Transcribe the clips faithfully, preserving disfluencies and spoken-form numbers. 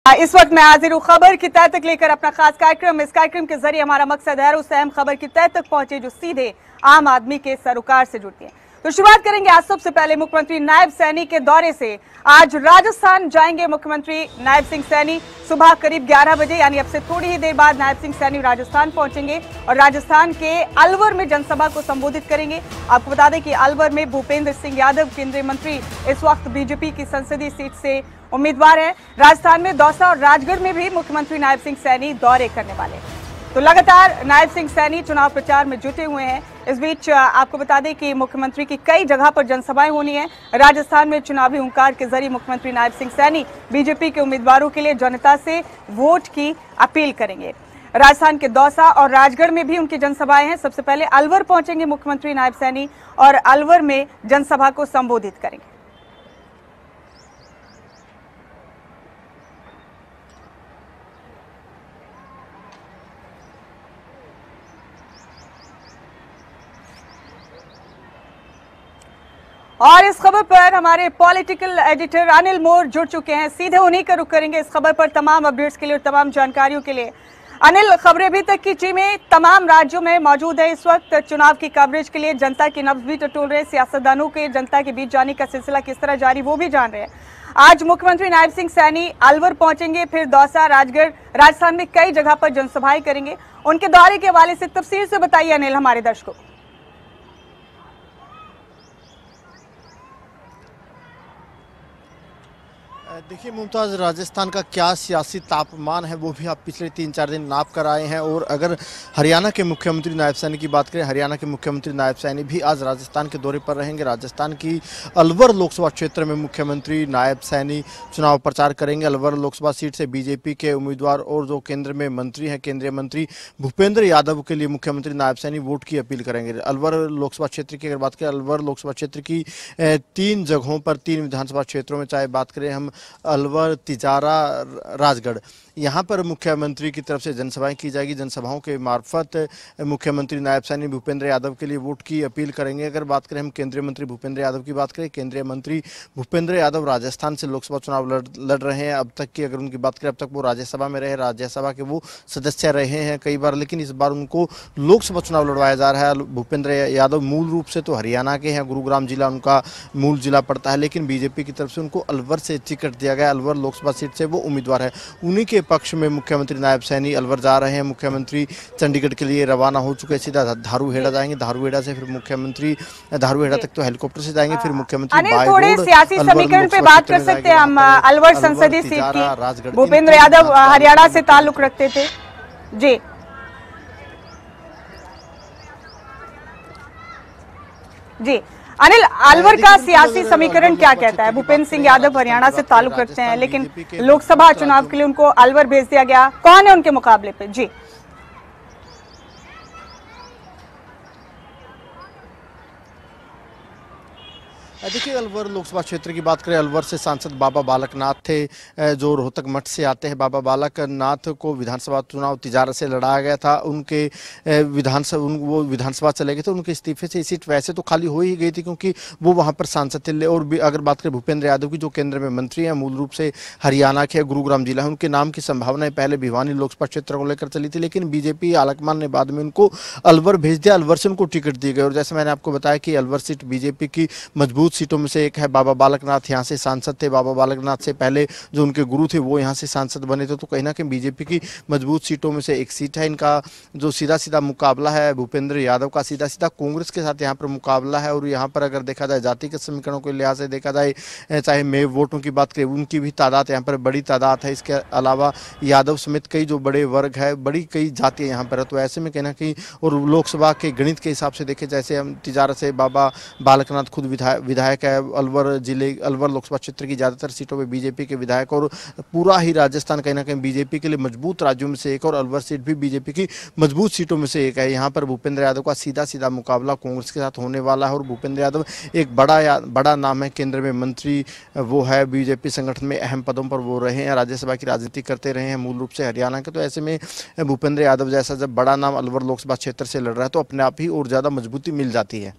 इस वक्त मैं हाजिर हूँ खबर की तह तक लेकर अपना खास कार्यक्रम। इस कार्यक्रम के जरिए हमारा मकसद है उस अहम खबर की तह तक पहुंचे जो सीधे आम आदमी के सरोकार से जुड़ती है। तो शुरुआत करेंगे आज सबसे पहले मुख्यमंत्री नायब सैनी के दौरे से। आज राजस्थान जाएंगे मुख्यमंत्री नायब सिंह सैनी। सुबह करीब ग्यारह बजे यानी अब से थोड़ी ही देर बाद नायब सिंह सैनी राजस्थान पहुंचेंगे और राजस्थान के अलवर में जनसभा को संबोधित करेंगे। आपको बता दें कि अलवर में भूपेंद्र सिंह यादव केंद्रीय मंत्री इस वक्त बीजेपी की संसदीय सीट से उम्मीदवार है। राजस्थान में दौसा और राजगढ़ में भी मुख्यमंत्री नायब सिंह सैनी दौरे करने वाले हैं। तो लगातार नायब सिंह सैनी चुनाव प्रचार में जुटे हुए हैं। इस बीच आपको बता दें कि मुख्यमंत्री की कई जगह पर जनसभाएं होनी है। राजस्थान में चुनावी हुंकार के जरिए मुख्यमंत्री नायब सिंह सैनी बीजेपी के उम्मीदवारों के लिए जनता से वोट की अपील करेंगे। राजस्थान के दौसा और राजगढ़ में भी उनकी जनसभाएं हैं। सबसे पहले अलवर पहुंचेंगे मुख्यमंत्री नायब सैनी और अलवर में जनसभा को संबोधित करेंगे। और इस खबर पर हमारे पॉलिटिकल एडिटर अनिल मोर जुड़ चुके हैं। सीधे उन्हीं का रुख करेंगे इस खबर पर तमाम अपडेट्स के लिए और तमाम जानकारियों के लिए। अनिल, खबरें अभी तक की टीमें तमाम राज्यों में मौजूद है। इस वक्त चुनाव की कवरेज के लिए जनता की नब्ज भी टटोल रहे हैं। सियासतदानों के जनता के बीच जाने का सिलसिला किस तरह जारी वो भी जान रहे हैं। आज मुख्यमंत्री नायब सिंह सैनी अलवर पहुंचेंगे, फिर दौसा, राजगढ़, राजस्थान में कई जगह पर जनसभाएं करेंगे। उनके दौरे के हवाले से तफसील से बताइए अनिल हमारे दर्शकों। देखिए मुमताज़, राजस्थान का क्या सियासी तापमान है वो भी आप पिछले तीन चार दिन नाप कर आए हैं। और अगर हरियाणा के मुख्यमंत्री नायब सैनी की बात करें, हरियाणा के मुख्यमंत्री नायब सैनी भी आज राजस्थान के दौरे पर रहेंगे। राजस्थान की अलवर लोकसभा क्षेत्र में मुख्यमंत्री नायब सैनी चुनाव प्रचार करेंगे। अलवर लोकसभा सीट से बीजेपी के उम्मीदवार और जो केंद्र में मंत्री हैं, केंद्रीय मंत्री भूपेंद्र यादव के लिए मुख्यमंत्री नायब सैनी वोट की अपील करेंगे। अलवर लोकसभा क्षेत्र की अगर बात करें, अलवर लोकसभा क्षेत्र की तीन जगहों पर, तीन विधानसभा क्षेत्रों में, चाहे बात करें हम अलवर, तिजारा, राजगढ़, यहाँ पर मुख्यमंत्री की तरफ से जनसभाएं की जाएगी। जनसभाओं के मार्फत मुख्यमंत्री नायब सैनी भूपेंद्र यादव के लिए वोट की अपील करेंगे। अगर बात करें हम केंद्रीय मंत्री भूपेंद्र यादव की बात करें, केंद्रीय मंत्री भूपेंद्र यादव राजस्थान से लोकसभा चुनाव लड़ लड़ रहे हैं। अब तक की अगर उनकी बात करें, अब तक वो राज्यसभा में रहे, राज्यसभा के वो सदस्य रहे हैं कई बार, लेकिन इस बार उनको लोकसभा चुनाव लड़वाया जा रहा है। भूपेंद्र यादव मूल रूप से तो हरियाणा के हैं, गुरुग्राम जिला उनका मूल जिला पड़ता है, लेकिन बीजेपी की तरफ से उनको अलवर से टिकट दिया गया। अलवर लोकसभा सीट से वो उम्मीदवार है। उन्हीं के पक्ष में मुख्यमंत्री नायब सैनी अलवर जा रहे हैं। मुख्यमंत्री चंडीगढ़ के लिए रवाना हो चुके हैं, सीधा धारूहेड़ा जाएंगे। धारूहेड़ा से फिर मुख्यमंत्री धारूहेड़ा तक तो हेलीकॉप्टर से जाएंगे, फिर मुख्यमंत्री थोड़े सियासी समीकरण पे बात कर सकते हैं हम। अलवर संसदीय सीट की भूपेंद्र यादव हरियाणा से ताल्लुक रखते थे जी जी अनिल, अलवर का सियासी समीकरण क्या कहता है? भूपेंद्र सिंह यादव हरियाणा से ताल्लुक रखते हैं, लेकिन लोकसभा चुनाव के लिए उनको अलवर भेज दिया गया। कौन है उनके मुकाबले पे? जी देखिए, अलवर लोकसभा क्षेत्र की बात करें, अलवर से सांसद बाबा बालकनाथ थे जो रोहतक मठ से आते हैं। बाबा बालकनाथ को विधानसभा चुनाव तिजारा से लड़ाया गया था। उनके विधानसभा उन वो विधानसभा चले गए थे। उनके इस्तीफे से सीट वैसे तो खाली हो ही गई थी क्योंकि वो वहाँ पर सांसद थे। और अगर बात करें भूपेंद्र यादव की, जो केंद्र में मंत्री हैं, मूल रूप से हरियाणा के गुरुग्राम जिला है, उनके नाम की संभावनाएं पहले भिवानी लोकसभा क्षेत्र को लेकर चली थी, लेकिन बीजेपी आलाकमान ने बाद में उनको अलवर भेज दिया। अलवर से उनको टिकट दी गई। और जैसे मैंने आपको बताया कि अलवर सीट बीजेपी की मजबूत सीटों में से एक है। बाबा बालकनाथ यहाँ से सांसद थे। बाबा बालकनाथ से पहले जो उनके गुरु थे वो यहाँ से सांसद बने थे। तो कहीं ना कहीं बीजेपी की मजबूत सीटों में से एक सीट है। इनका जो सीधा सीधा मुकाबला है भूपेंद्र यादव का, सीधा सीधा कांग्रेस के साथ यहाँ पर मुकाबला है। और यहाँ पर अगर देखा जाए जाति के समीकरणों के लिहाज से देखा जाए, चाहे मे वोटों की बात करें, उनकी भी तादाद यहाँ पर बड़ी तादाद है। इसके अलावा यादव समेत कई जो बड़े वर्ग है, बड़ी कई जातियाँ यहाँ पर है। तो ऐसे में कहना कहीं, और लोकसभा के गणित के हिसाब से देखे, जैसे हम तिजारा से बाबा बालकनाथ खुद विधायक है, अलवर जिले अलवर लोकसभा क्षेत्र की ज़्यादातर सीटों पे बीजेपी के विधायक, और पूरा ही राजस्थान कहीं ना कहीं बीजेपी के लिए मजबूत राज्यों में से एक, और अलवर सीट भी बीजेपी की मजबूत सीटों में से एक है। यहाँ पर भूपेंद्र यादव का सीधा सीधा मुकाबला कांग्रेस के साथ होने वाला है। और भूपेंद्र यादव एक बड़ा बड़ा नाम है, केंद्र में मंत्री वो है, बीजेपी संगठन में अहम पदों पर वो रहे हैं, राज्यसभा की राजनीति करते रहे हैं, मूल रूप से हरियाणा के। तो ऐसे में भूपेंद्र यादव जैसा जब बड़ा नाम अलवर लोकसभा क्षेत्र से लड़ रहा है तो अपने आप ही और ज़्यादा मजबूती मिल जाती है।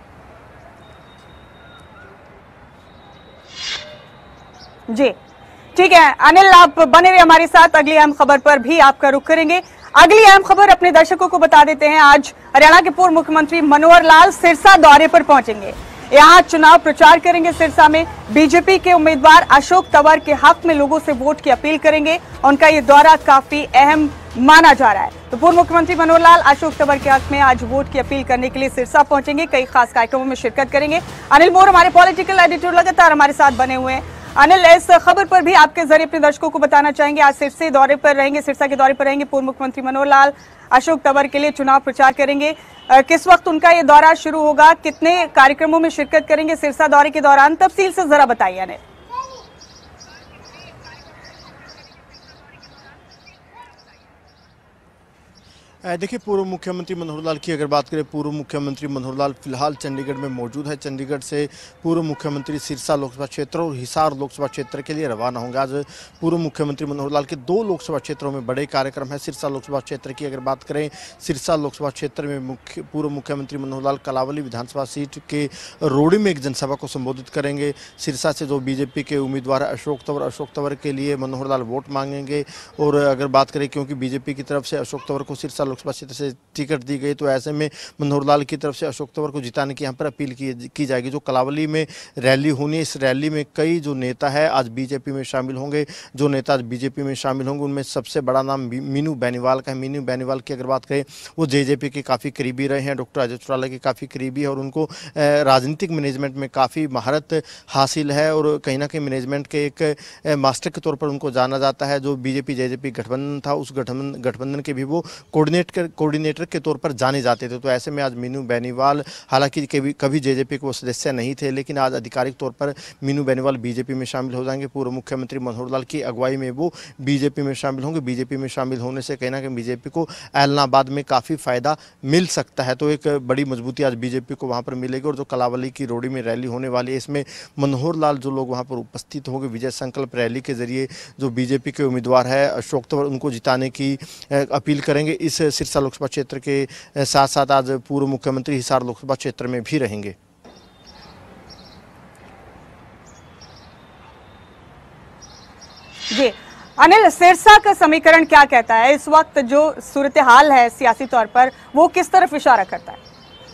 जी ठीक है अनिल, आप बने रहे हमारे साथ, अगली अहम खबर पर भी आपका रुख करेंगे। अगली अहम खबर अपने दर्शकों को बता देते हैं। आज हरियाणा के पूर्व मुख्यमंत्री मनोहर लाल सिरसा दौरे पर पहुंचेंगे। यहां चुनाव प्रचार करेंगे। सिरसा में बीजेपी के उम्मीदवार अशोक तंवर के हक में लोगों से वोट की अपील करेंगे। उनका ये दौरा काफी अहम माना जा रहा है। तो पूर्व मुख्यमंत्री मनोहर लाल अशोक तंवर के हक में आज वोट की अपील करने के लिए सिरसा पहुंचेंगे। कई खास कार्यक्रमों में शिरकत करेंगे। अनिल मोर हमारे पॉलिटिकल एडिटर लगातार हमारे साथ बने हुए हैं। अनिल, इस खबर पर भी आपके जरिए अपने दर्शकों को बताना चाहेंगे। आज सिरसा दौरे पर रहेंगे, सिरसा के दौरे पर रहेंगे पूर्व मुख्यमंत्री मनोहर लाल, अशोक तंवर के लिए चुनाव प्रचार करेंगे। किस वक्त उनका ये दौरा शुरू होगा, कितने कार्यक्रमों में शिरकत करेंगे सिरसा दौरे के दौरान, तफसील से जरा बताइए अनिल। देखिए, पूर्व मुख्यमंत्री मनोहर लाल की अगर बात करें, पूर्व मुख्यमंत्री मनोहर लाल फिलहाल चंडीगढ़ में मौजूद है। चंडीगढ़ से पूर्व मुख्यमंत्री सिरसा लोकसभा क्षेत्र और हिसार लोकसभा क्षेत्र के लिए रवाना होंगे। आज पूर्व मुख्यमंत्री मनोहर लाल के दो लोकसभा क्षेत्रों में बड़े कार्यक्रम है। सिरसा लोकसभा क्षेत्र की अगर बात करें, सिरसा लोकसभा क्षेत्र में मुख्य पूर्व मुख्यमंत्री मनोहर लाल कलावली विधानसभा सीट के रोड़ी में एक जनसभा को संबोधित करेंगे। सिरसा से जो बीजेपी के उम्मीदवार अशोक तंवर, अशोक तंवर के लिए मनोहर लाल वोट मांगेंगे। और अगर बात करें, क्योंकि बीजेपी की तरफ से अशोक तंवर को सिरसा लोकसभा क्षेत्र से टिकट दी गई, तो ऐसे में मनोहर लाल की तरफ से अशोक तंवर को जिताने की यहाँ पर अपील की, की जाएगी। जो कलावली में रैली होनी है, इस रैली में कई जो नेता है आज बीजेपी में शामिल होंगे। जो नेता आज बीजेपी में शामिल होंगे उनमें सबसे बड़ा नाम मीनू बेनीवाल का है। मीनू बेनीवाल की अगर बात करें, वो जेजेपी के काफ़ी करीबी रहे हैं, डॉक्टर अजय चौटाला के काफ़ी करीबी है और उनको राजनीतिक मैनेजमेंट में काफ़ी महारत हासिल है और कहीं ना कहीं मैनेजमेंट के एक मास्टर के तौर पर उनको जाना जाता है। जो बीजेपी जेजेपी गठबंधन था, उस गठबंधन गठबंधन के भी वो कोऑर्डिनेट कर कोऑर्डिनेटर के तौर पर जाने जाते थे। तो ऐसे में आज मीनू बेनीवाल, हालांकि कभी कभी जेजेपी के वो सदस्य नहीं थे, लेकिन आज आधिकारिक तौर पर मीनू बेनीवाल बीजेपी में शामिल हो जाएंगे। पूर्व मुख्यमंत्री मनोहर लाल की अगुवाई में वो बीजेपी में शामिल होंगे। बीजेपी में शामिल होने से कहीं ना कहीं बीजेपी को ऐलनाबाद में काफ़ी फायदा मिल सकता है। तो एक बड़ी मजबूती आज बीजेपी को वहाँ पर मिलेगी। और जो कलावली की रोडी में रैली होने वाली है, इसमें मनोहर लाल जो लोग वहाँ पर उपस्थित होंगे, विजय संकल्प रैली के जरिए जो बीजेपी के उम्मीदवार है अशोक तंवर, उनको जिताने की अपील करेंगे। इस सिरसा लोकसभा क्षेत्र के साथ साथ आज पूर्व मुख्यमंत्री हिसार लोकसभा क्षेत्र में भी रहेंगे। जी अनिल, सिरसा का समीकरण क्या कहता है? इस वक्त जो सूरत हाल है सियासी तौर पर, वो किस तरफ इशारा करता है?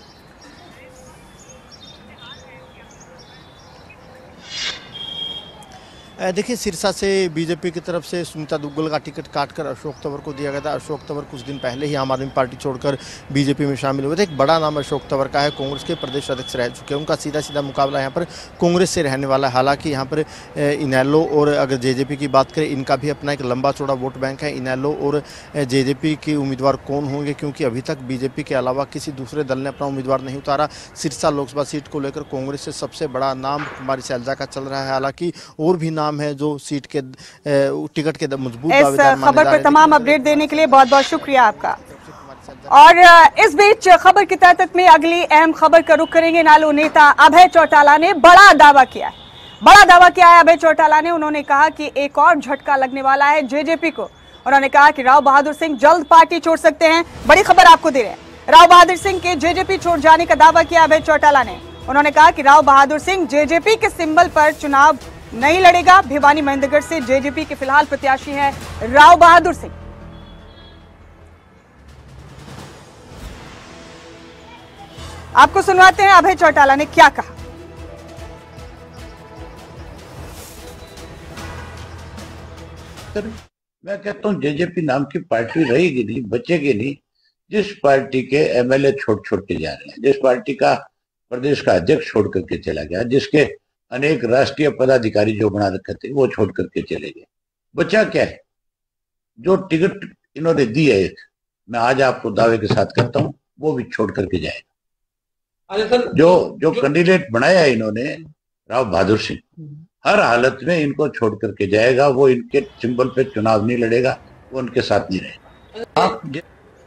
देखिए, सिरसा से बीजेपी की तरफ से सुनीता दुग्गल का टिकट काटकर अशोक तंवर को दिया गया था। अशोक तंवर कुछ दिन पहले ही आम आदमी पार्टी छोड़कर बीजेपी में शामिल हुए थे। एक बड़ा नाम अशोक तंवर का है, कांग्रेस के प्रदेश अध्यक्ष रह चुके हैं। उनका सीधा सीधा मुकाबला यहाँ पर कांग्रेस से रहने वाला है। हालांकि यहाँ पर इनेलो और अगर जेजेपी की बात करें, इनका भी अपना एक लंबा चौड़ा वोट बैंक है। इनेलो और जेजेपी के उम्मीदवार कौन होंगे, क्योंकि अभी तक बीजेपी के अलावा किसी दूसरे दल ने अपना उम्मीदवार नहीं उतारा। सिरसा लोकसभा सीट को लेकर कांग्रेस से सबसे बड़ा नाम कुमारी सैलजा का चल रहा है। हालांकि और भी नाम है जो सीट के टिकट के मजबूत दावेदार माने जा रहे हैं। खबर पर तमाम अपडेट देने के लिए बहुत बहुत शुक्रिया आपका। और इस बीच खबर की तह तक में अगली अहम खबर का रुख करेंगे। इनेलो नेता अभय चौटाला ने बड़ा दावा किया है। बड़ा दावा किया है अभय चौटाला ने। उन्होंने कहा कि एक और झटका लगने वाला है जेजेपी को। उन्होंने कहा कि राव बहादुर सिंह जल्द पार्टी छोड़ सकते हैं। बड़ी खबर आपको दे रहे हैं। राव बहादुर सिंह के जेजेपी छोड़ जाने का दावा किया अभय चौटाला ने। उन्होंने कहा कि राव बहादुर सिंह जेजेपी के सिंबल पर चुनाव नहीं लड़ेगा। भिवानी महेंद्रगढ़ से जेजेपी के फिलहाल प्रत्याशी हैं राव बहादुर सिंह। आपको सुनवाते हैं अभय चौटाला ने क्या कहा। सर, मैं कहता हूं जेजेपी नाम की पार्टी रहेगी नहीं, बचेगी नहीं। जिस पार्टी के एमएलए छोड़ छोड़ के जा रहे हैं, जिस पार्टी का प्रदेश का अध्यक्ष छोड़ करके चला गया, जिसके अनेक राष्ट्रीय पदाधिकारी जो बना रखे थे वो छोड़ करके चले गए, बचा क्या है? जो टिकट इन्होंने दी है, एक मैं आज आपको दावे के साथ कहता हूं, वो भी छोड़ करके जाएगा। जो जो कैंडिडेट बनाया इन्होंने राव बहादुर सिंह, हर हालत में इनको छोड़ करके जाएगा। वो इनके सिंबल पे चुनाव नहीं लड़ेगा, वो उनके साथ नहीं रहेगा। आप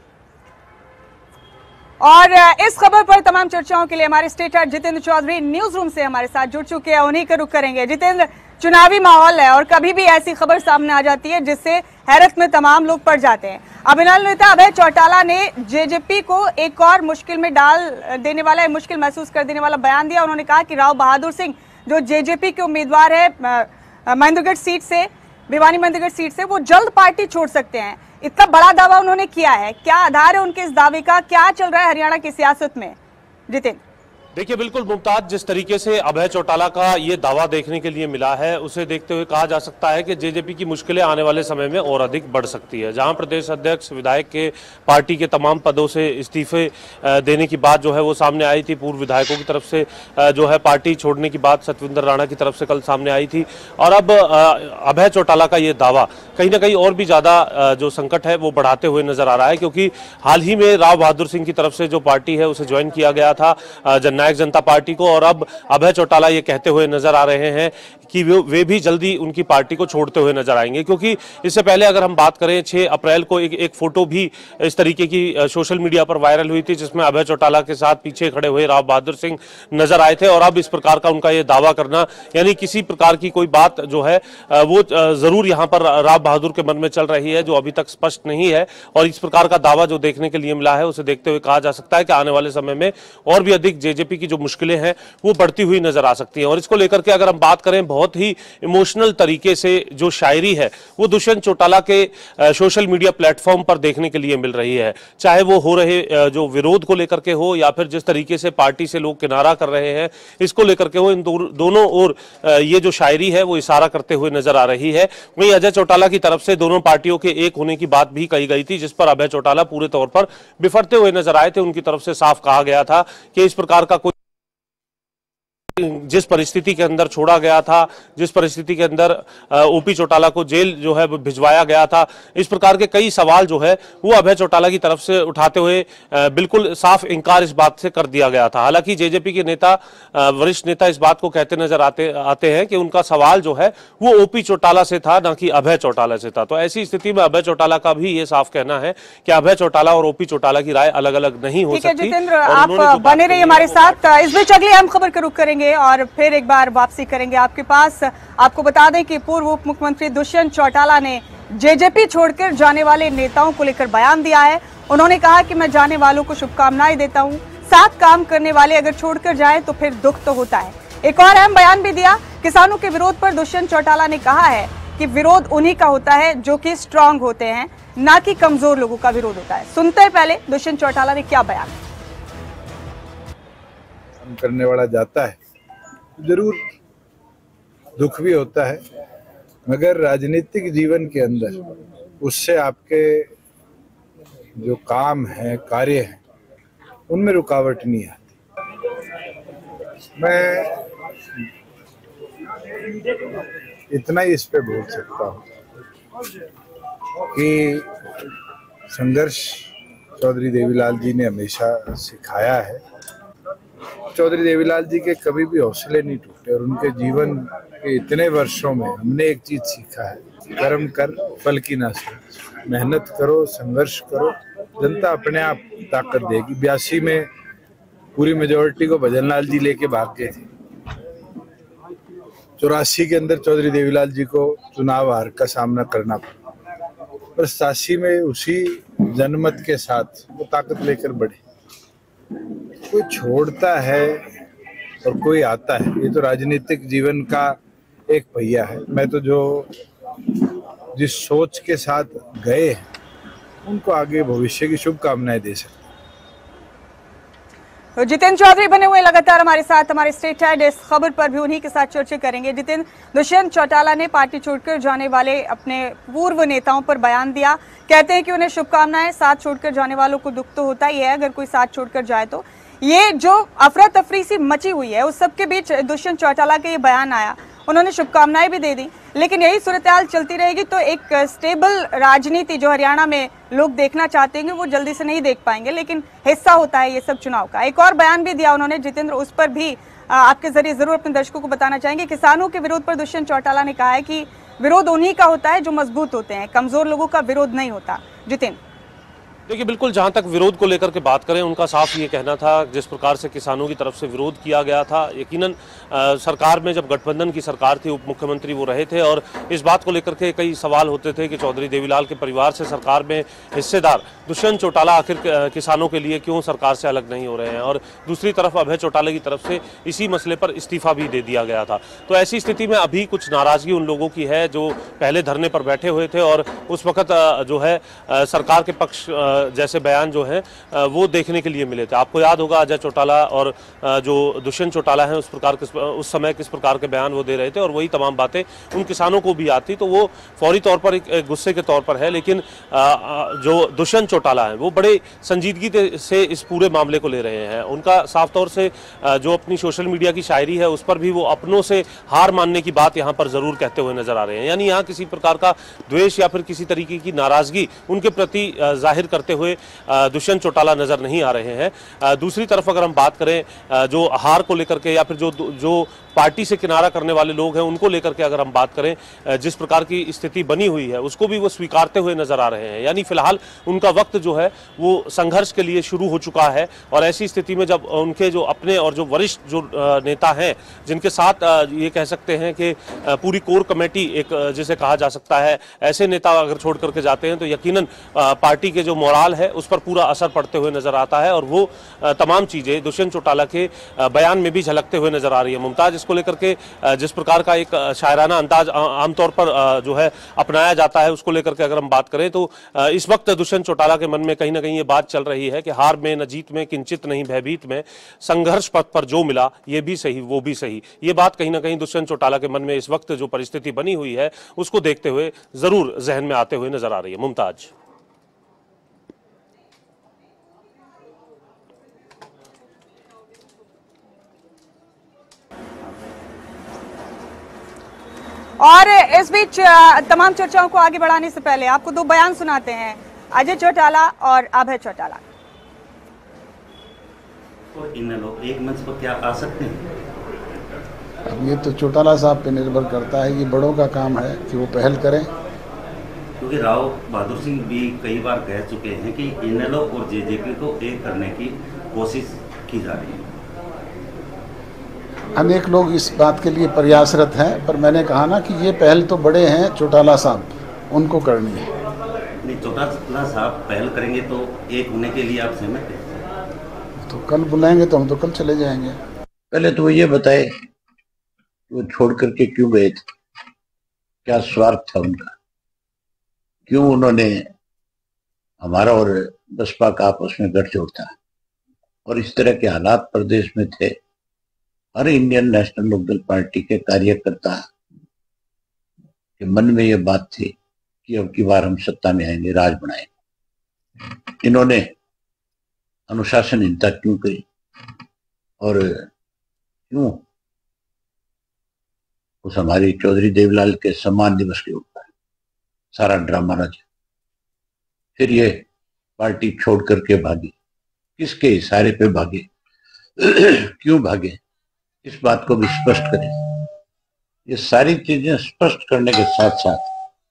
और इस खबर पर तमाम चर्चाओं के लिए हमारे state head Jitendra Chaudhary news room से हमारे साथ जुड़ चुके हैं। उन्हीं का रुख करेंगे। जितेंद्र, चुनावी माहौल है और कभी भी ऐसी खबर सामने आ जाती है जिससे हैरत में तमाम लोग पड़ जाते हैं। अब इनेलो नेता अभय चौटाला ने जेजेपी को एक और मुश्किल में डाल देने वाला, मुश्किल महसूस कर देने वाला बयान दिया। उन्होंने कहा कि राव बहादुर सिंह जो जेजेपी के उम्मीदवार है महेंद्रगढ़ सीट से, भिवानी मंदिरगढ़ सीट से, वो जल्द पार्टी छोड़ सकते हैं। इतना बड़ा दावा उन्होंने किया है, क्या आधार है उनके इस दावे का? क्या चल रहा है हरियाणा की सियासत में जितेंद्र? देखिए बिल्कुल मुमताज, जिस तरीके से अभय चौटाला का ये दावा देखने के लिए मिला है, उसे देखते हुए कहा जा सकता है कि जेजेपी की मुश्किलें आने वाले समय में और अधिक बढ़ सकती है। जहां प्रदेश अध्यक्ष विधायक के पार्टी के तमाम पदों से इस्तीफे देने की बात जो है वो सामने आई थी, पूर्व विधायकों की तरफ से जो है पार्टी छोड़ने की बात सतविंदर राणा की तरफ से कल सामने आई थी, और अब अभय चौटाला का ये दावा कहीं ना कहीं और भी ज्यादा जो संकट है वो बढ़ाते हुए नजर आ रहा है, क्योंकि हाल ही में राव बहादुर सिंह की तरफ से जो पार्टी है उसे ज्वाइन किया गया था जननायक जनता पार्टी को, और अब अभय चौटाला ये कहते हुए नजर आ रहे हैं कि वे, वे भी जल्दी उनकी पार्टी को छोड़ते हुए नजर आएंगे। क्योंकि इससे पहले अगर हम बात करें, छह अप्रैल को एक, एक फोटो भी इस तरीके की सोशल मीडिया पर वायरल हुई थी, जिसमें अभय चौटाला के साथ पीछे खड़े हुए राव बहादुर सिंह नजर आए थे, और अब इस प्रकार का उनका ये दावा करना, यानी किसी प्रकार की कोई बात जो है वो जरूर यहाँ पर राव बहादुर के मन में चल रही है, जो अभी तक स्पष्ट नहीं है, और इस प्रकार का दावा जो देखने के लिए मिला है उसे देखते हुए कहा जा सकता है कि आने वाले समय में और भी अधिक जेजेपी की जो मुश्किलें हैं वो बढ़ती हुई नजर आ सकती हैं। और इसको लेकर के अगर हम बात करें, बहुत ही इमोशनल तरीके से जो शायरी है वो दुष्यंत चौटाला के सोशल मीडिया प्लेटफॉर्म पर देखने के लिए मिल रही है, चाहे वो हो रहे जो विरोध को लेकर के हो या फिर जिस तरीके से पार्टी से लोग किनारा कर रहे हैं इसको लेकर के हो, इन दो, दोनों ओर ये जो शायरी है वो इशारा करते हुए नजर आ रही है। वहीं अजय चौटाला की तरफ से दोनों पार्टियों के एक होने की बात भी कही गई थी, जिस पर अभय चौटाला पूरे तौर पर बिफरते हुए नजर आए थे। उनकी तरफ से साफ कहा गया था कि इस प्रकार का कोई जिस परिस्थिति के अंदर छोड़ा गया था, जिस परिस्थिति के अंदर ओपी चौटाला को जेल जो है भिजवाया गया था, इस प्रकार के कई सवाल जो है वो अभय चौटाला की तरफ से उठाते हुए बिल्कुल साफ इंकार इस बात से कर दिया गया था। हालांकि जेजेपी के नेता, वरिष्ठ नेता इस बात को कहते नजर आते आते हैं कि उनका सवाल जो है वो ओपी चौटाला से था, ना कि अभय चौटाला से था। तो ऐसी स्थिति में अभय चौटाला का भी ये साफ कहना है कि अभय चौटाला और ओपी चौटाला की राय अलग अलग नहीं हो सकती। जितेंद्र, आप बने रहिए हमारे साथ, इस बीच अगली अहम खबर का रुख करेंगे और फिर एक बार वापसी करेंगे आपके पास। आपको बता दें कि पूर्व उप मुख्यमंत्री दुष्यंत चौटाला ने जेजेपी छोड़कर जाने वाले नेताओं को लेकर बयान दिया है। उन्होंने कहा कि मैं जाने वालों को शुभकामनाएं देता हूं, साथ काम करने वाले अगर छोड़कर जाए तो फिर दुख तो होता है। एक और अहम बयान भी दिया, किसानों के विरोध पर दुष्यंत चौटाला ने कहा है कि विरोध उन्हीं का होता है जो कि स्ट्रांग होते हैं, ना कि कमजोर लोगों का विरोध होता है। सुनते हैं पहले दुष्यंत चौटाला ने क्या बयान। काम करने वाला जाता है, जरूर दुख भी होता है, मगर राजनीतिक जीवन के अंदर उससे आपके जो काम है, कार्य है, उनमें रुकावट नहीं आती। मैं इतना ही इस पे बोल सकता हूँ कि संघर्ष चौधरी देवीलाल जी ने हमेशा सिखाया है। चौधरी देवीलाल जी के कभी भी हौसले नहीं टूटे, और उनके जीवन के इतने वर्षों में हमने एक चीज सीखा है, कर्म कर फल की ना सोच, मेहनत करो, संघर्ष करो, जनता अपने आप ताकत देगी। बयासी में पूरी मेजोरिटी को भजन लाल जी लेके भाग गए थे, चौरासी के अंदर चौधरी देवीलाल जी को चुनाव हार का सामना करना पड़ा, और सतासी में उसी जनमत के साथ वो ताकत लेकर बढ़े। कोई छोड़ता है और कोई आता है, ये तो राजनीतिक जीवन का एक पहिया है। मैं तो जो जिस सोच के साथ गए हैं उनको आगे भविष्य की शुभकामनाएं दे सकते हैं। तो जितेंद्र चौधरी बने हुए लगातार हमारे साथ, हमारे स्टेट हेड, इस खबर पर भी उन्हीं के साथ चर्चा करेंगे। जितेंद्र, दुष्यंत चौटाला ने पार्टी छोड़कर जाने वाले अपने पूर्व नेताओं पर बयान दिया, कहते हैं कि उन्हें शुभकामनाएं, साथ छोड़कर जाने वालों को दुख तो होता ही है अगर कोई साथ छोड़कर जाए तो। ये जो अफरा तफरी सी मची हुई है उस सबके बीच दुष्यंत चौटाला का ये बयान आया, उन्होंने शुभकामनाएं भी दे दी, लेकिन यही सूरत-ए-हाल चलती रहेगी तो एक स्टेबल राजनीति जो हरियाणा में लोग देखना चाहते हैं वो जल्दी से नहीं देख पाएंगे, लेकिन हिस्सा होता है ये सब चुनाव का। एक और बयान भी दिया उन्होंने जितेंद्र, उस पर भी आपके जरिए जरूर अपने दर्शकों को बताना चाहेंगे। किसानों के विरोध पर दुष्यंत चौटाला ने कहा है कि विरोध उन्हीं का होता है जो मजबूत होते हैं, कमजोर लोगों का विरोध नहीं होता। जितेंद्र, देखिए, बिल्कुल जहां तक विरोध को लेकर के बात करें, उनका साफ ये कहना था जिस प्रकार से किसानों की तरफ से विरोध किया गया था। यकीनन आ, सरकार में जब गठबंधन की सरकार थी, उप मुख्यमंत्री वो रहे थे और इस बात को लेकर के कई सवाल होते थे कि चौधरी देवीलाल के परिवार से सरकार में हिस्सेदार दुष्यंत चौटाला आखिर किसानों के लिए क्यों सरकार से अलग नहीं हो रहे हैं, और दूसरी तरफ अभय चौटाला की तरफ से इसी मसले पर इस्तीफा भी दे दिया गया था। तो ऐसी स्थिति में अभी कुछ नाराजगी उन लोगों की है जो पहले धरने पर बैठे हुए थे और उस वक्त जो है सरकार के पक्ष जैसे बयान जो है वो देखने के लिए मिले थे। आपको याद होगा अजय चौटाला और जो दुष्यंत चौटाला हैं उस प्रकार किस उस समय किस प्रकार के बयान वो दे रहे थे, और वही तमाम बातें उन किसानों को भी आती। तो वो फौरी तौर पर एक गुस्से के तौर पर है, लेकिन जो दुष्यंत चौटाला हैं वो बड़े संजीदगी से इस पूरे मामले को ले रहे हैं। उनका साफ तौर से जो अपनी सोशल मीडिया की शायरी है उस पर भी वो अपनों से हार मानने की बात यहाँ पर जरूर कहते हुए नजर आ रहे हैं। यानी यहाँ किसी प्रकार का द्वेष या फिर किसी तरीके की नाराजगी उनके प्रति जाहिर करते हुए दुष्यंत चौटाला नजर नहीं आ रहे हैं। दूसरी तरफ अगर हम बात करें जो हार को लेकर के या फिर जो जो पार्टी से किनारा करने वाले लोग हैं उनको लेकर के अगर हम बात करें, जिस प्रकार की स्थिति बनी हुई है उसको भी वो स्वीकारते हुए नजर आ रहे हैं। यानी फिलहाल उनका वक्त जो है वो संघर्ष के लिए शुरू हो चुका है, और ऐसी स्थिति में जब उनके जो अपने और जो वरिष्ठ जो नेता हैं जिनके साथ ये कह सकते हैं कि पूरी कोर कमेटी एक जिसे कहा जा सकता है, ऐसे नेता अगर छोड़ करके जाते हैं तो यकीनन पार्टी के जो मोराल है उस पर पूरा असर पड़ते हुए नजर आता है, और वो तमाम चीजें दुष्यंत चौटाला के बयान में भी झलकते हुए नजर आ रही है। मुमताज, इसको लेकर के जिस प्रकार का एक शायराना अंदाज आमतौर पर जो है अपनाया जाता है उसको लेकर के अगर हम बात करें तो इस वक्त दुष्यंत चौटाला के मन में कहीं ना कहीं ये बात चल रही है कि हार में न जीत में किंचित नहीं भयभीत में, संघर्ष पथ पर जो मिला ये भी सही वो भी सही। ये बात कहीं ना कहीं दुष्यंत चौटाला के मन में इस वक्त जो परिस्थिति बनी हुई है उसको देखते हुए जरूर जहन में आते हुए नजर आ रही है। मुमताज। और इस बीच तमाम चर्चाओं को आगे बढ़ाने से पहले आपको दो बयान सुनाते हैं, अजय चौटाला और अभय चौटाला। तो इन लोग एक मंच पर क्या आ सकते हैं? अब ये तो चौटाला साहब पे निर्भर करता है, ये बड़ों का काम है कि वो पहल करें। क्योंकि राव बहादुर सिंह भी कई बार कह चुके हैं कि इनेलो और जेजेपी को एक करने की कोशिश की जा रही है। अनेक लोग इस बात के लिए प्रयासरत हैं, पर मैंने कहा ना कि ये पहल तो बड़े हैं चौटाला साहब, उनको करनी है। नहीं, चौटाला साहब पहल करेंगे तो एक होने के लिए आप सहमत हैं? तो कल बुलाएंगे तो हम तो कल चले जाएंगे। पहले तो वो ये बताए वो छोड़ करके क्यों गए थे, क्या स्वार्थ था उनका, क्यों उन्होंने हमारा और बसपा का आपस में गठजोड़ था, और इस तरह के हालात प्रदेश में थे। हर इंडियन नेशनल लोकदल पार्टी के कार्यकर्ता के मन में ये बात थी कि अब की बार हम सत्ता में आएंगे, राज बनाएंगे। इन्होंने अनुशासनहीनता क्यों करी और क्यों उस हमारी चौधरी देवीलाल के सम्मान दिवस के ऊपर सारा ड्रामा रचा। फिर ये पार्टी छोड़ करके भागी, किसके इशारे पे भागे क्यों भागे, इस बात को भी स्पष्ट करें। ये सारी चीजें स्पष्ट करने के साथ साथ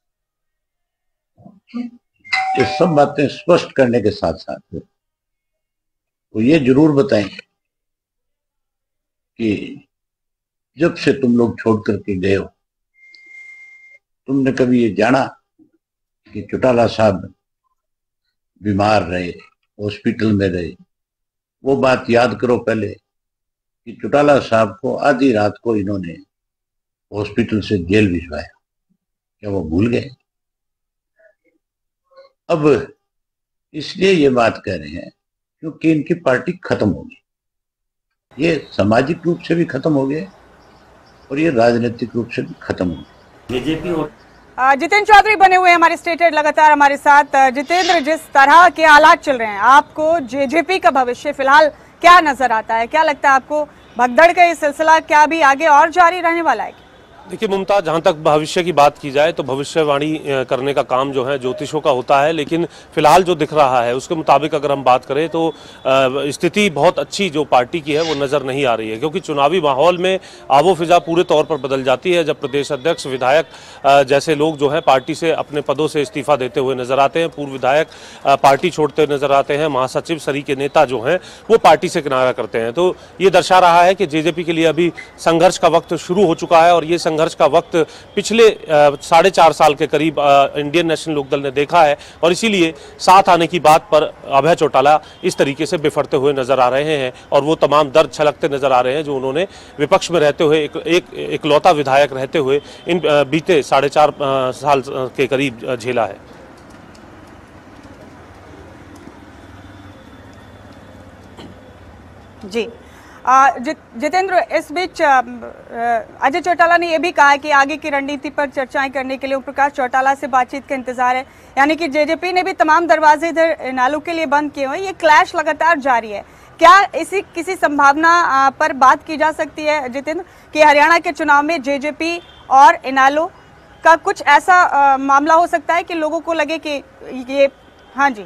ये सब बातें स्पष्ट करने के साथ साथ वो ये जरूर बताएं कि जब से तुम लोग छोड़ करके गए हो, तुमने कभी ये जाना कि चौटाला साहब बीमार रहे, हॉस्पिटल में रहे? वो बात याद करो पहले कि चौटाला साहब को आधी रात को इन्होंने हॉस्पिटल से जेल भिजवाया, क्या वो भूल गए? अब इसलिए ये बात कह रहे हैं क्योंकि इनकी पार्टी खत्म होगी, ये सामाजिक रूप से भी खत्म हो गए और ये राजनीतिक रूप से भी खत्म हो गए। बीजेपी और जितेंद्र चौधरी बने हुए हमारे स्टेट हेड लगातार हमारे साथ। जितेंद्र, जिस तरह के हालात चल रहे हैं, आपको जेजेपी का भविष्य फिलहाल क्या नजर आता है? क्या लगता है आपको, भगदड़ का ये सिलसिला क्या भी आगे और जारी रहने वाला है? देखिए मुमताज, जहाँ तक भविष्य की बात की जाए तो भविष्यवाणी करने का काम जो है ज्योतिषों का होता है, लेकिन फिलहाल जो दिख रहा है उसके मुताबिक अगर हम बात करें तो स्थिति बहुत अच्छी जो पार्टी की है वो नज़र नहीं आ रही है, क्योंकि चुनावी माहौल में आवो फिजा पूरे तौर पर बदल जाती है जब प्रदेश अध्यक्ष, विधायक जैसे लोग जो हैं पार्टी से अपने पदों से इस्तीफा देते हुए नजर आते हैं, पूर्व विधायक पार्टी छोड़ते नजर आते हैं, महासचिव सरी के नेता जो हैं वो पार्टी से किनारा करते हैं। तो ये दर्शा रहा है कि जेजेपी के लिए अभी संघर्ष का वक्त शुरू हो चुका है और ये संघर्ष का वक्त पिछले साढ़े चार साल के करीब इंडियन नेशनल लोकदल ने देखा है और इसीलिए साथ आने की बात पर अभय चौटाला इस तरीके से बिफरते हुए नजर आ रहे हैं और वो तमाम दर्द छलकते नजर आ रहे हैं जो उन्होंने विपक्ष में रहते हुए एक एक इकलौता विधायक रहते हुए इन बीते साढ़े चार साल के करीब झेला है। जी जितेंद्र, इस बीच अजय चौटाला ने यह भी कहा है कि आगे की रणनीति पर चर्चाएं करने के लिए ओम प्रकाश चौटाला से बातचीत का इंतजार है, यानी कि जेजेपी ने भी तमाम दरवाजे इधर इनेलो के लिए बंद किए हुए। ये क्लैश लगातार जारी है, क्या इसी किसी संभावना पर बात की जा सकती है जितेंद्र कि हरियाणा के चुनाव में जेजेपी और इनेलो का कुछ ऐसा मामला हो सकता है कि लोगों को लगे कि ये हाँ जी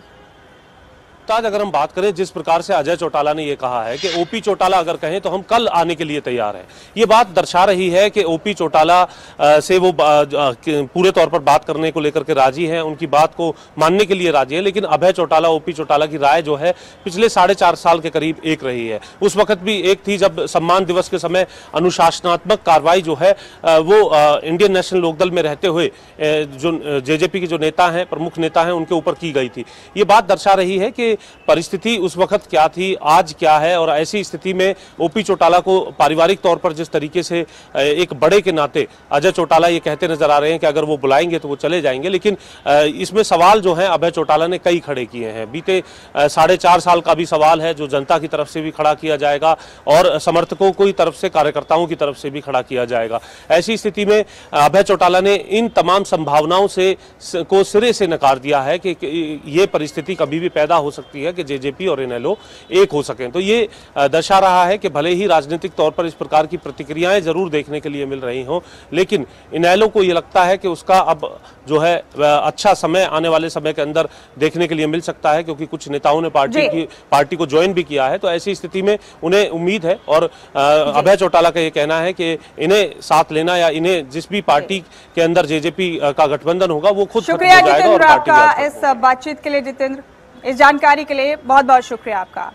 आज अगर हम बात करें जिस प्रकार से अजय चौटाला ने यह कहा है कि ओपी चौटाला अगर कहें तो हम कल आने के लिए तैयार हैं, ये बात दर्शा रही है कि ओपी चौटाला से वो पूरे तौर पर बात करने को लेकर के राजी हैं, उनकी बात को मानने के लिए राजी है। लेकिन अभय चौटाला, ओपी चौटाला की राय जो है पिछले साढ़े चार साल के करीब एक रही है। उस वक्त भी एक थी जब सम्मान दिवस के समय अनुशासनात्मक कार्रवाई जो है वो इंडियन नेशनल लोकदल में रहते हुए जो जेजेपी के जो नेता हैं, प्रमुख नेता हैं, उनके ऊपर की गई थी। ये बात दर्शा रही है कि परिस्थिति उस वक्त क्या थी, आज क्या है, और ऐसी स्थिति में ओपी चौटाला को पारिवारिक तौर पर जिस तरीके से एक बड़े के नाते अजय चौटाला ये कहते नजर आ रहे हैं कि अगर वो बुलाएंगे तो वो चले जाएंगे, लेकिन इसमें सवाल जो है अभय चौटाला ने कई खड़े किए हैं। बीते साढ़े चार साल का भी सवाल है जो जनता की तरफ से भी खड़ा किया जाएगा और समर्थकों की तरफ से, कार्यकर्ताओं की तरफ से भी खड़ा किया जाएगा। ऐसी स्थिति में अभय चौटाला ने इन तमाम संभावनाओं से को सिरे से नकार दिया है कि ये परिस्थिति कभी भी पैदा हो सकती है कि जेजेपी और इनेलो एक हो सकें। तो ये दर्शा रहा है कि भले ही राजनीतिक तौर पर इस प्रकार की प्रतिक्रियाएं जरूर देखने के लिए मिल रही हों, लेकिन इनेलो को ये लगता है कि उसका अब जो है अच्छा समय आने वाले समय के अंदर देखने के लिए मिल सकता है, क्योंकि कुछ नेताओं ने पार्टी की पार्टी को ज्वाइन भी किया है। तो ऐसी स्थिति में उन्हें उम्मीद है और अभय चौटाला का ये कहना है कि इन्हें साथ लेना या इन्हें जिस भी पार्टी के अंदर जेजेपी का गठबंधन होगा वो खुद शुक्रिया जितेंद्र आपका इस बातचीत के लिए, जितेंद्र इस जानकारी के लिए बहुत बहुत शुक्रिया आपका।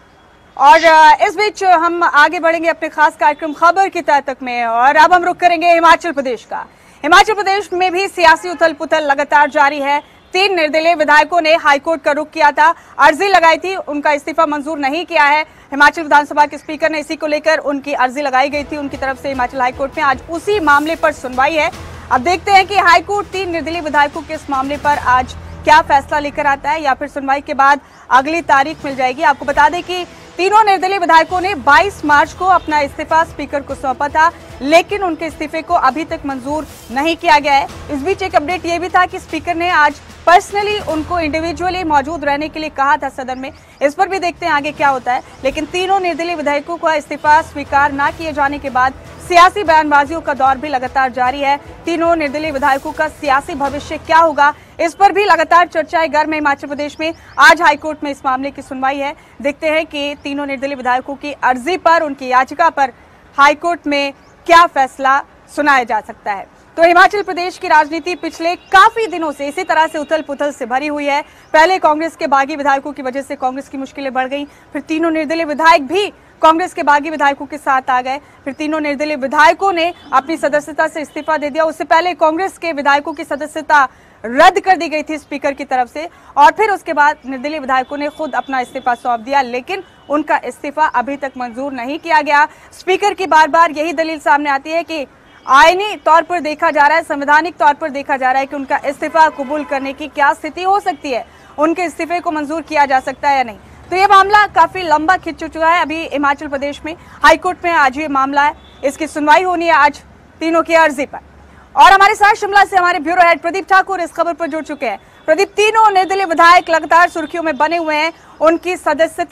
और इस बीच हम आगे बढ़ेंगे अपने खास कार्यक्रम खबर की तह तक में, और अब हम रुख करेंगे हिमाचल प्रदेश का। हिमाचल प्रदेश में भी सियासी उथल पुथल लगातार जारी है। तीन निर्दलीय विधायकों ने हाईकोर्ट का रुख किया था, अर्जी लगाई थी, उनका इस्तीफा मंजूर नहीं किया है। हिमाचल विधानसभा के स्पीकर ने इसी को लेकर उनकी अर्जी लगाई गई थी उनकी तरफ से हिमाचल हाईकोर्ट में। आज उसी मामले पर सुनवाई है। अब देखते हैं कि हाईकोर्ट तीन निर्दलीय विधायकों के इस मामले पर आज क्या फैसला लेकर आता है, या फिर सुनवाई के बाद अगली तारीख मिल जाएगी। आपको बता दें कि तीनों निर्दलीय विधायकों ने बाईस मार्च को अपना इस्तीफा स्पीकर को सौंपा था, लेकिन उनके इस्तीफे को अभी तक मंजूर नहीं किया गया है। इस बीच एक अपडेट ये भी था कि स्पीकर ने आज पर्सनली उनको इंडिविजुअली मौजूद रहने के लिए कहा था सदन में। इस पर भी देखते हैं आगे क्या होता है। लेकिन तीनों निर्दलीय विधायकों का इस्तीफा स्वीकार न किए जाने के बाद सियासी बयानबाजियों का दौर भी लगातार जारी है। तीनों निर्दलीय विधायकों का सियासी भविष्य क्या होगा, इस पर भी लगातार चर्चाएं गर्म है हिमाचल प्रदेश में। आज हाईकोर्ट में इस मामले की सुनवाई है। देखते हैं कि तीनों निर्दलीय विधायकों की अर्जी पर, उनकी याचिका पर हाईकोर्ट में क्या फैसला सुनाया जा सकता है। तो हिमाचल प्रदेश की राजनीति पिछले काफी दिनों से इसी तरह से उथल पुथल से भरी हुई है। पहले कांग्रेस के बागी विधायकों की वजह से कांग्रेस की मुश्किलें बढ़ गईं, फिर तीनों निर्दलीय विधायक भी कांग्रेस के बागी विधायकों के साथ आ गए, फिर तीनों निर्दलीय विधायकों ने अपनी सदस्यता से इस्तीफा दे दिया। उससे पहले कांग्रेस के विधायकों की सदस्यता रद्द कर दी गई थी स्पीकर की तरफ से, और फिर उसके बाद निर्दलीय विधायकों ने खुद अपना इस्तीफा सौंप दिया, लेकिन उनका इस्तीफा अभी तक मंजूर नहीं किया गया। स्पीकर की बार बार यही दलील सामने आती है कि आईनी तौर पर देखा जा रहा है, संवैधानिक तौर पर देखा जा रहा है कि उनका इस्तीफा कबूल करने की क्या स्थिति हो सकती है, उनके इस्तीफे को मंजूर किया जा सकता है या नहीं। तो ये मामला काफी लंबा खिंच चुका है। अभी हिमाचल प्रदेश में हाईकोर्ट में आज ये मामला है, इसकी सुनवाई होनी है आज तीनों की अर्जी पर। और हमारे साथ शिमला से हमारे ब्यूरो हेड प्रदीप ठाकुर इस खबर पर जुड़ चुके हैं। प्रदीप, तीनों निर्दलीय विधायक लगातार सुर्खियों में बने हुए हैं, उनकी सदस्यता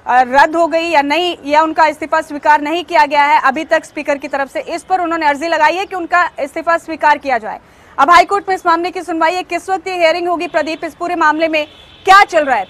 रद्द हो गई या नहीं, या उनका इस्तीफा स्वीकार नहीं किया गया है अभी तक स्पीकर की तरफ से, इस पर उन्होंने अर्जी लगाई है कि उनका इस्तीफा स्वीकार किया जाए। अब हाईकोर्ट में इस मामले की सुनवाई है, किस वक्त ये हियरिंग होगी प्रदीप, इस पूरे मामले में क्या चल रहा है?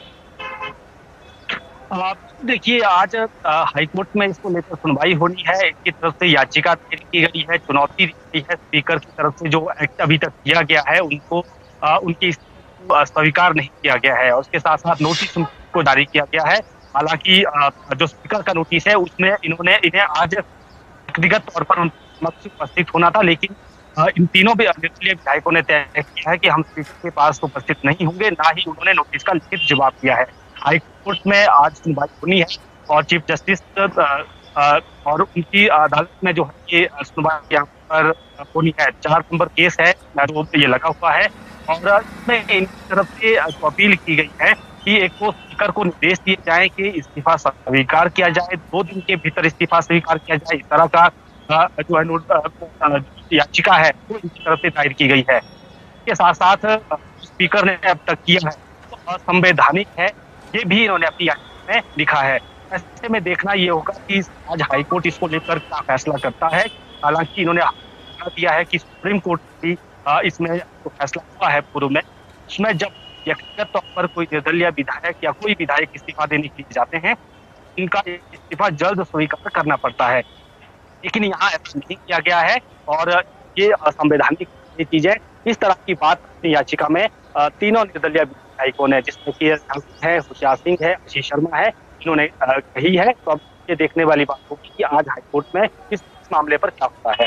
देखिए, आज हाईकोर्ट में इसको लेकर सुनवाई होनी है। इनकी तरफ से याचिका दायर की गई है, चुनौती दी गई है स्पीकर की तरफ से। जो एक्ट अभी तक किया गया है उनको आ, उनकी स्वीकार नहीं किया गया है, और उसके साथ साथ नोटिस को जारी किया गया है। हालांकि जो स्पीकर का नोटिस है उसमें इन्होंने इन्हें आज व्यक्तिगत तौर पर उपस्थित होना था, लेकिन इन तीनों भी निर्दलीय विधायकों ने तय किया है कि हम स्पीकर के पास उपस्थित नहीं होंगे, ना ही उन्होंने नोटिस का लिखित जवाब दिया है। हाईकोर्ट में आज सुनवाई होनी है और चीफ जस्टिस और उनकी अदालत में जो है ये सुनवाई यहाँ पर होनी है। चार नंबर केस है जो ये लगा हुआ है, और इसमें इनकी तरफ से जो अपील की गई है कि एक तो स्पीकर को निर्देश दिए जाए कि इस्तीफा स्वीकार किया जाए, दो दिन के भीतर इस्तीफा स्वीकार किया जाए, इस तरह का जो है याचिका है वो इनकी तरफ से दायर की गई है। इसके साथ साथ स्पीकर ने अब तक किया है तो असंवैधानिक है, ये भी इन्होंने अपनी याचिका में लिखा है। ऐसे में देखना ये होगा कि आज हाईकोर्ट इसको लेकर क्या फैसला करता है। हालांकि इन्होंने दिया है कि सुप्रीम कोर्ट भी इसमें जो फैसला हुआ है पूर्व में, उसमें जब व्यक्तिगत तौर पर कोई निर्दलीय विधायक या कोई विधायक इस्तीफा देने के लिए जाते हैं, इनका इस्तीफा जल्द स्वीकार करना पड़ता है, लेकिन यहाँ ऐसा नहीं किया गया है और ये असंवैधानिक चीज है। इस तरह की बात अपनी याचिका में तीनों निर्दलीय विधायकों ने, जिसमें कि है होशियार सिंह है, आशीष शर्मा है, इन्होंने कही है। तो अब ये देखने वाली बात होगी कि आज हाईकोर्ट में इस मामले पर क्या होता है।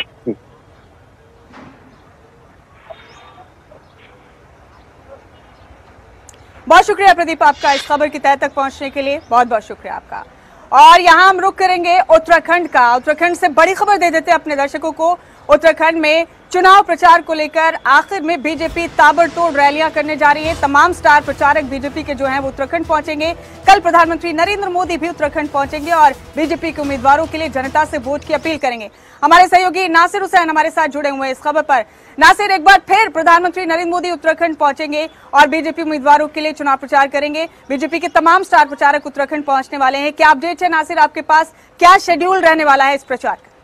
बहुत शुक्रिया प्रदीप आपका इस खबर की तह तक पहुंचने के लिए, बहुत बहुत शुक्रिया आपका। और यहां हम रुक करेंगे उत्तराखंड का। उत्तराखंड से बड़ी खबर दे देते हैं अपने दर्शकों को। उत्तराखंड में चुनाव प्रचार को लेकर आखिर में बीजेपी ताबड़तोड़ रैलियां करने जा रही है। तमाम स्टार प्रचारक बीजेपी के जो हैं वो उत्तराखंड पहुंचेंगे। कल प्रधानमंत्री नरेंद्र मोदी भी उत्तराखंड पहुंचेंगे और बीजेपी के उम्मीदवारों के लिए जनता से वोट की अपील करेंगे। हमारे सहयोगी नासिर हुसैन हमारे साथ जुड़े हुए हैं इस खबर पर। नासिर, एक बार फिर प्रधानमंत्री नरेंद्र मोदी उत्तराखंड पहुंचेंगे और बीजेपी उम्मीदवारों के लिए चुनाव प्रचार करेंगे। बीजेपी के तमाम स्टार प्रचारक उत्तराखंड पहुंचने वाले हैं। क्या अपडेट है नासिर आपके पास, क्या शेड्यूल रहने वाला है इस प्रचार का?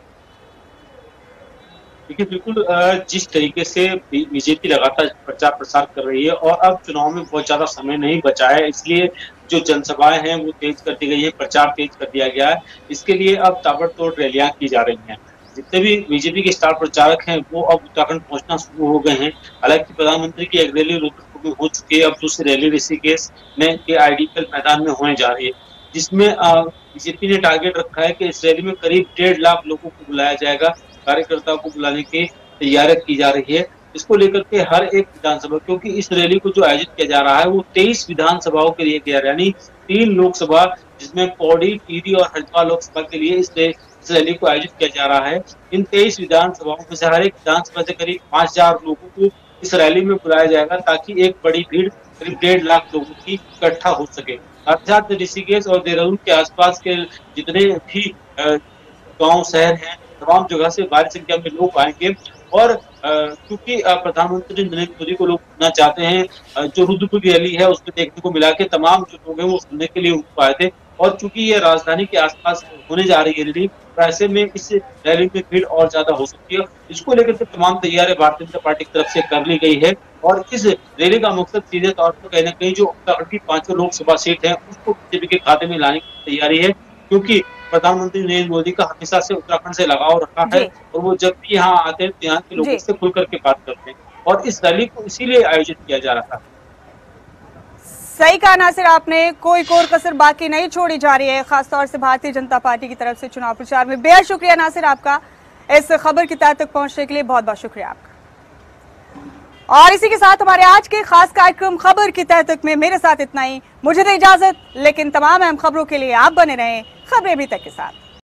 देखिए, बिल्कुल जिस तरीके से बीजेपी लगातार प्रचार प्रसार कर रही है और अब चुनाव में बहुत ज्यादा समय नहीं बचा है, इसलिए जो जनसभाएं हैं वो तेज कर दी गई है, प्रचार तेज कर दिया गया है। इसके लिए अब ताबड़तोड़ रैलियां की जा रही हैं। जितने भी बीजेपी के स्टार प्रचारक हैं वो अब उत्तराखंड पहुंचना शुरू हो गए हैं। हालांकि प्रधानमंत्री की एक रैली रुद्रपुर में हो चुकी है, अब दूसरी रैली ऋषिकेश में के आईडीपीएल मैदान में होने जा रही है, जिसमें बीजेपी ने टारगेट रखा है कि इस रैली में करीब डेढ़ लाख लोगों को बुलाया जाएगा। कार्यकर्ताओं को बुलाने की तैयारी की जा रही है। इसको लेकर के हर एक विधानसभा, क्योंकि इस रैली को जो आयोजित किया जा रहा है वो तेईस विधानसभाओं के लिए किया, यानी तीन लोकसभा जिसमें पौड़ी, टिहरी और हरिद्वार लोकसभा के लिए इस इस रैली को आयोजित किया जा रहा है। इन तेईस विधानसभाओं में से हर एक विधानसभा से करीब पांच हजार लोगों को इस रैली में बुलाया जाएगा, ताकि एक बड़ी भीड़ करीब डेढ़ लाख लोगों की इकट्ठा हो सके। अर्थात ऋषिकेश और देहरादून के आसपास के जितने भी गांव शहर हैं, तमाम जगह से भारी संख्या में लोग आएंगे। और क्योंकि प्रधानमंत्री नरेंद्र मोदी को लोग सुनना चाहते हैं, जो रुद्रपुर की रैली है उसमें देखने को मिला के तमाम जो लोग हैं वो सुनने के लिए उनको आए थे। और चूंकि ये राजधानी के आसपास होने जा रही है रैली, तो ऐसे में इस रैली में भीड़ और ज्यादा हो सकती है। इसको लेकर के तमाम तैयारी भारतीय जनता पार्टी की तरफ से कर ली गई है। और इस रैली का मकसद सीधे तौर पर कहीं ना कहीं जो उत्तराखंड की पांचों लोकसभा सीट है उसको बीजेपी के खाते में लाने की तैयारी है, क्योंकि प्रधानमंत्री नरेंद्र मोदी का हमेशा से उत्तराखंड से लगाव रखा है और वो जब भी यहाँ आते हैं तो यहाँ के लोगों से खुल करके बात करते हैं, और इस रैली को इसीलिए आयोजित किया जा रहा है। सही कहा नासिर आपने, कोई कोर कसर बाकी नहीं छोड़ी जा रही है, खासतौर से भारतीय जनता पार्टी की तरफ से चुनाव प्रचार में। बेहद शुक्रिया नासिर आपका इस खबर की तह तक पहुंचने के लिए, बहुत बहुत शुक्रिया आपका। और इसी के साथ हमारे आज के खास कार्यक्रम खबर की तह तक में मेरे साथ इतना ही। मुझे दे इजाजत, लेकिन तमाम अहम खबरों के लिए आप बने रहें खबरें अभी तक के साथ।